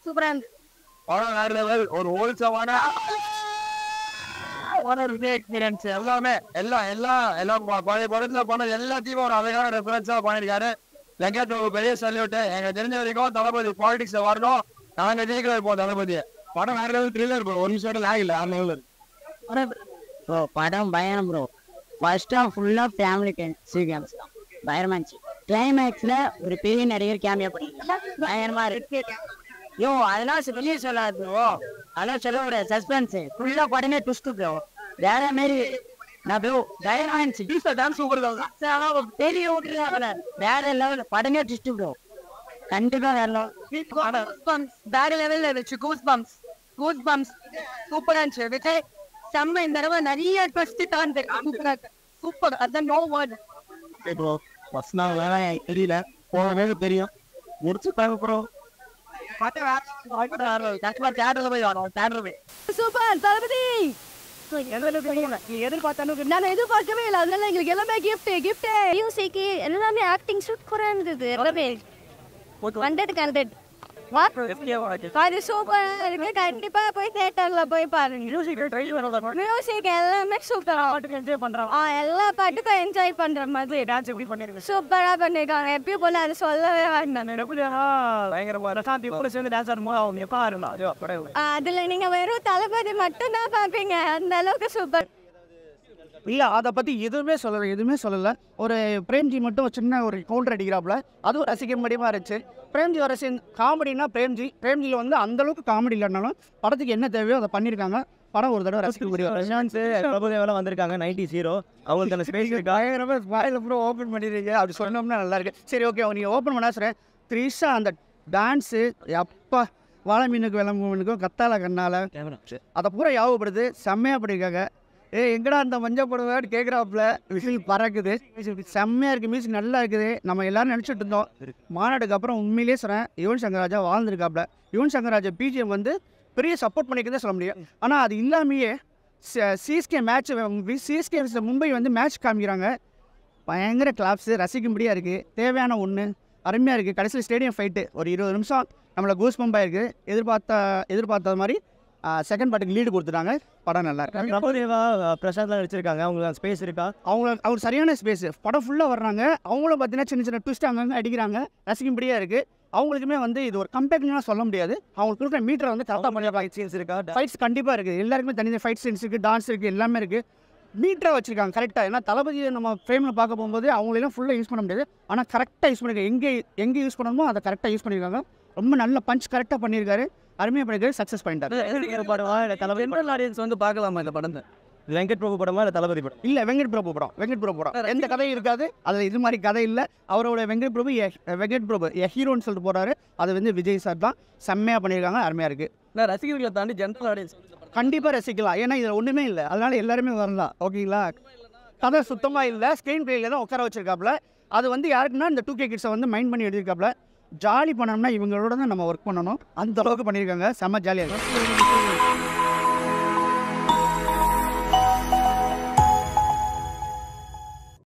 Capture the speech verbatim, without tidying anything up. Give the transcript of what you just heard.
சூப்பரா இருந்து படம் வேற லெவல். ஒரு ஹோல்சமான எக்ஸ்பீரியன்ஸ். எல்லாமே எல்லாம் எல்லாம் எல்லாம் பழைய படத்துல பண்ணது எல்லாத்தையும் ஒரு அழகான ரெஃபரன்ஸா பண்ணிருக்காரு. வெங்கட் பிரபு பெரிய சல்யூட். எங்க தெரிஞ்ச வரைக்கும் தளபதி பாலிடிக்ஸ்ல வரணும், நாங்க ஜெயிக்கல இருப்போம் தளபதியை. படம் வேற லெவல் த்ரில்லர் ப்ரோ. ஒரு நிமிஷம் லாக் இல்ல அந்த லெவல் ப்ரோ. படம் பயணம் ப்ரோ. ஃபர்ஸ்ட் ஆஃப் ஃபுல்லா ஃபேமிலி சீக்வன்ஸ் தான் பயங்கரமா இருந்துச்சு. கிளைமேக்ஸ்ல ஒரு பெரிய நடிகர் கேமியா பண்ணிருக்காங்க, பயங்கரமா இருக்கு. யோ அதெல்லாம் வெளியே சொல்லாது ப்ரோ, அதெல்லாம் சொல்ல முடியாது. சஸ்பென்ஸ் ஃபுல்லா படமே ட்விஸ்ட் ப்ரோ, வேற மாதிரி. நான் ப்ரோ பயங்கரமா இருந்துச்சு. டான்ஸ் சூப்பர் தான், பெரிய ஓட்டுறாங்க வேற லெவல். படமே ட்விஸ்ட் ப்ரோ, கண்டிப்பா வேற லெவல். வேற லெவல்ல இருந்துச்சு. கூஸ் பம்ப்ஸ் கூஸ் பம்ப்ஸ் சூப்பரா இருந்துச்சு. விஜய் செம்ம இந்த தடவை நிறைய ட்விஸ்ட் தான் சூப்பரா சூப்பர். அதான் நோ வேர்ட் ப்ரோ. ஃபர்ஸ்ட் நாள் வேற தெரியல, போகவே தெரியும் முடிச்சுட்டாங்க ப்ரோ. சூப்பர் தளபதி. நான் எதிர்பார்க்கவே இல்லை, அதனால எங்களுக்கு எல்லாமே கிஃப்ட் கிஃப்ட் மியூசிக் எல்லாமே ஆக்டிங் சூப்பரா இருந்தது. ஹண்ட்ரட் ஹண்ட்ரட் அது சூப்பரா இருக்கு. கண்டிப்பா போய் தியேட்டர்ல போய் பாருங்க. மியூசிக் எல்லாமே சூப்பரா பண்றோம், எல்லா பாட்டுக்கும் என்ஜாய் பண்ற மாதிரி சூப்பரா பண்ணிருக்காங்க. எப்பயும் போல அது சொல்லவே வேண்டாம். அதுல நீங்க வெறும் தளபதி மட்டும் தான் பாப்பீங்க, அந்த அளவுக்கு சூப்பர். இல்லை அதை பற்றி எதுவுமே சொல்லலை, எதுவுமே சொல்லலை. ஒரு பிரேம்ஜி மட்டும் சின்ன ஒரு கவுண்டர் அடிக்கிறாப்புல, அதுவும் ரசிக்க முடியுமா இருந்துச்சு. பிரேம்ஜி வர சீன் காமெடினா பிரேம்ஜி பிரேம்ஜியில் வந்து அந்தளவுக்கு காமெடி இல்லைனாலும் படத்துக்கு என்ன தேவையோ அதை பண்ணியிருக்காங்க. படம் ஒரு தடவை ரசிக்க முடியும். பிரபுதேவெல்லாம் வந்திருக்காங்க, நைன்டி ஹீரோ. அவங்களுக்கு அந்த ஸ்பேஸ் பயங்கரமாக வாயில் அப்புறம் ஓப்பன் பண்ணிடுறீங்க, அப்படி சொன்னோம்னா நல்லா இருக்கு. சரி ஓகே, நீங்கள் ஓப்பன் பண்ணா சொல்கிறேன். த்ரீஷா அந்த டான்ஸு எப்பா வாழை மீனுக்கு விளம்பு மீனுக்கும் கத்தால கண்ணால் அதை பூரா யாவப்படுது, செம்மையாக பண்ணியிருக்காங்க. ஏ எங்கடா அந்த மஞ்சள் படுவான்னு கேட்குறாப்புல, விசில் பறக்குது, செம்மையாக இருக்குது, மியூசிக் நல்லா இருக்குது. நம்ம எல்லோரும் நினச்சிட்டு இருந்தோம் மாநாட்டுக்கு அப்புறம். உண்மையிலேயே சொல்கிறேன், யுவன் சங்கர் ராஜா வாழ்ந்துருக்காப்புல. யுவன் சங்கர் ராஜா பிஜிஎம் வந்து பெரிய சப்போர்ட் பண்ணிக்கிறதே சொல்ல முடியும். ஆனால் அது இல்லாமையே சிஎஸ்கே மேட்ச் சிஎஸ்கே மும்பை வந்து மேட்ச் காமிக்கிறாங்க, பயங்கர கிளாப்ஸு, ரசிக்கும்படியாக இருக்குது. தேவையான ஒன்று அருமையாக இருக்குது. கடைசியில் ஸ்டேடியம் ஃபைட்டு ஒரு இருபது நிமிஷம் நம்மளை கூஸ் பம்பாக இருக்குது. எதிர்பார்த்த எதிர்பார்த்த மாதிரி செகண்ட் பார்ட்டுக்கு லீடு கொடுத்துட்டாங்க. படம் நல்லா இருக்கு. பிரபுதேவா பிரசாத்லாம் நடிச்சிருக்காங்க, அவங்களுக்கு ஸ்பேஸ் இருக்கா? அவங்க அவர் சரியான ஸ்பேஸ். படம் ஃபுல்லாக வர்றாங்க, அவங்களும் பார்த்தீங்கன்னா சின்ன சின்ன ட்விஸ்ட் அங்கங்கே அடிக்கிறாங்க, ரசிக்கும்படியாக இருக்குது. அவங்களுக்குமே வந்து இது ஒரு கம்பேக்ட்லாம் சொல்ல முடியாது. அவங்களுக்கு இருக்கிற மீட்டரை வந்து கரெக்டாக பண்ணிடுறாங்க. சீன்ஸ் இருக்கா? ஃபைட்ஸ் கண்டிப்பாக இருக்குது, எல்லாருக்குமே தனி ஃபைட் சீன்ஸ் இருக்குது, டான்ஸ் இருக்குது, எல்லாமே இருக்குது. மீட்டராக வச்சுருக்காங்க கரெக்டாக. ஏன்னா தளபதியை நம்ம ஃப்ரேமில் பார்க்க போகும்போது அவங்களெல்லாம் ஃபுல்லாக யூஸ் பண்ண முடியாது, ஆனால் கரெக்டாக யூஸ் பண்ணியிருக்காங்க. எங்கே எங்கே யூஸ் பண்ணணுமோ அதை கரெக்டாக யூஸ் பண்ணியிருக்காங்க. ரொம்ப நல்ல பஞ்ச் கரெக்டாக பண்ணியிருக்காரு, அருமையாக பண்ணியிருக்காரு, சக்ஸஸ் பண்ணிட்டாரு. படமா இல்லை தளபதி ஆடியன்ஸ் வந்து பார்க்கலாமா இந்த படத்தை? வெங்கட் பிரபு படமா இல்லை தளபதி படம்? இல்லை வெங்கட் பிரபு படம். வெங்கட் பிரபு படம் எந்த கதையும் இருக்காது அதில், இது மாதிரி கதை இல்லை. அவரோட வெங்கட் பிரபு வெங்கட் பிரபு எ ஹீரோன்னு சொல்லிட்டு போகிறாரு, அது வந்து விஜய் சார் தான். செம்மையாக பண்ணியிருக்காங்க, அருமையாக இருக்குது. நான் ரசிகர்களை தாண்டி ஜென்ரல் ஆடியன்ஸ் கண்டிப்பாக ரசிக்கலாம், ஏன்னா இதில் ஒன்றுமே இல்லை, அதனால் எல்லாருமே வரலாம். ஓகேங்களா? கதை சுத்தமாக இல்லை, ஸ்க்ரீன் பிளேயில் தான் உட்கார வச்சிருக்காப்புல. அது வந்து யாருக்குன்னா இந்த டூ கே கிட்ஸை வந்து மைண்ட் பண்ணி எழுதியிருக்காப்புல. ஜாலி பண்ணணும்னா இவங்களோட தான் நம்ம ஒர்க் பண்ணணும், அந்த அளவுக்கு பண்ணியிருக்காங்க. செம்ம ஜாலியாக இருக்குது.